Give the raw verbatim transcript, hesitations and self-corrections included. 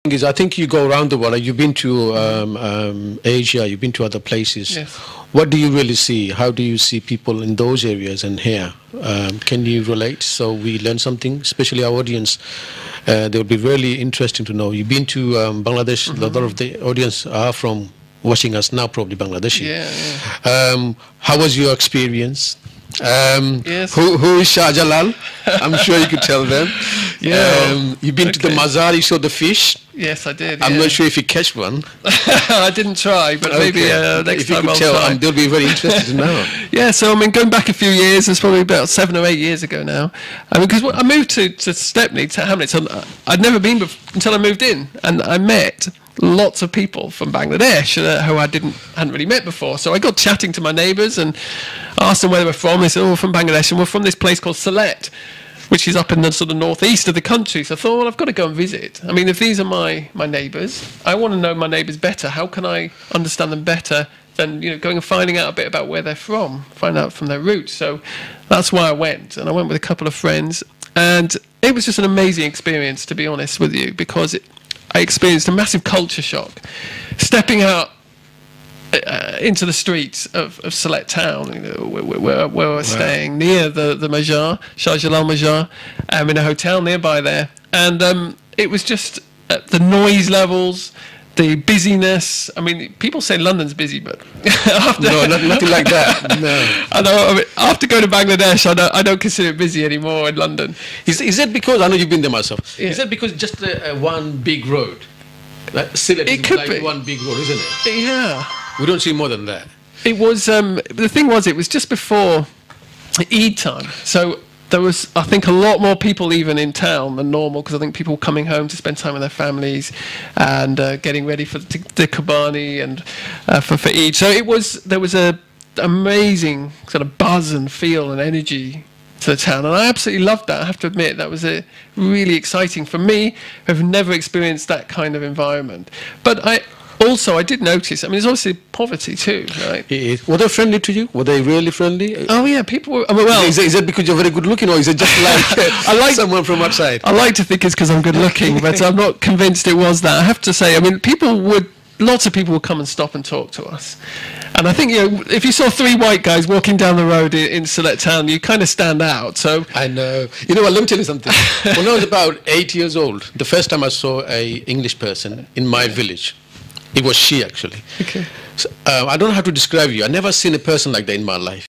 Is I think you go around the world. Like you've been to um, um, Asia, you've been to other places. Yes. What do you really see? How do you see people in those areas and here? Um, can you relate? So we learn something, especially our audience. Uh, they would be really interesting to know. You've been to um, Bangladesh. Mm-hmm. A lot of the audience are from watching us now, probably Bangladeshi. Yeah. yeah. Um, how was your experience? Um, yes. who, who is Shah Jalal? I'm sure you could tell them. Yeah. Um, you've been okay. to the Mazar, you saw the fish. Yes, I did. I'm yeah. not sure if you catch one. I didn't try, but okay. maybe uh, next if you time could I'll tell, try. um, they'll be very interested to know. Yeah, so I mean, going back a few years, it's probably about seven or eight years ago now. I mean, because I moved to, to Stepney, to Hamlets, and I'd never been before, until I moved in, and I met lots of people from Bangladesh uh, who I didn't hadn't really met before. So I got chatting to my neighbours and asked them where they were from. They said, "Oh, we're from Bangladesh, and we're from this place called Sylhet, which is up in the sort of northeast of the country." So I thought, well, I've got to go and visit. I mean, if these are my, my neighbours, I want to know my neighbours better. How can I understand them better than, you know, going and finding out a bit about where they're from, find out from their roots? So that's why I went. And I went with a couple of friends. And it was just an amazing experience, to be honest with you, because it, I experienced a massive culture shock. Stepping out Uh, into the streets of, of Sylhet town, you know, where, where, where we're wow. staying, near the, the Mazar, Shah Jalal Mazar, um, in a hotel nearby there. And um, it was just uh, the noise levels, the busyness. I mean, people say London's busy, but after no, not, nothing like that. No. I know. I mean, after going to Bangladesh, I don't, I don't consider it busy anymore in London. Is, is that because, I know you've been there myself, yeah. is that because just uh, uh, one big road? Like, Sylhet it is could like be. one big road, isn't it? Yeah. We don't see more than that. It was, um, the thing was, it was just before Eid time. So there was, I think, a lot more people even in town than normal, because I think people were coming home to spend time with their families and uh, getting ready for the, the Qurbani and uh, for, for Eid. So it was, there was a amazing sort of buzz and feel and energy to the town, and I absolutely loved that. I have to admit, that was a really exciting for me, who've never experienced that kind of environment. But I also, I did notice, I mean, there's obviously poverty too, right? It is. Were they friendly to you? Were they really friendly? Oh yeah, people were, I mean, well... Is it, is it because you're very good looking, or is it just like, uh, I like someone from outside? I like to think it's because I'm good looking, but I'm not convinced it was that. I have to say, I mean, people would, lots of people would come and stop and talk to us. And I think, you know, if you saw three white guys walking down the road in, in Sylhet town, you kind of stand out. So I know. You know what, let me tell you something. When I was about eight years old, the first time I saw a English person in my village, it was she, actually. Okay. So, uh, I don't know how to describe you. I've never seen a person like that in my life.